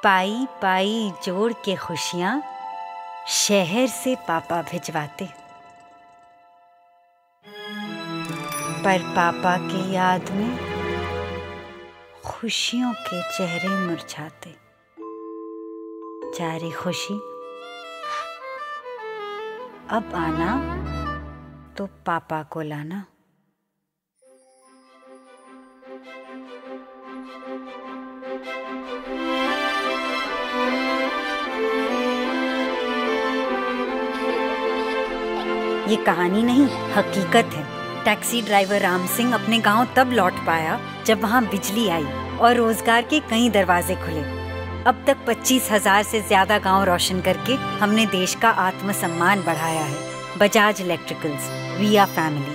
पाई पाई जोड़ के खुशियां शहर से पापा भिजवाते, पर पापा की याद में खुशियों के चेहरे मुरझाते। जा रे खुशी, अब आना तो पापा को लाना। ये कहानी नहीं, हकीकत है। टैक्सी ड्राइवर राम सिंह अपने गांव तब लौट पाया जब वहां बिजली आई और रोजगार के कई दरवाजे खुले। अब तक 25,000 से ज्यादा गांव रोशन करके हमने देश का आत्मसम्मान बढ़ाया है। Bajaj electricals, we are family.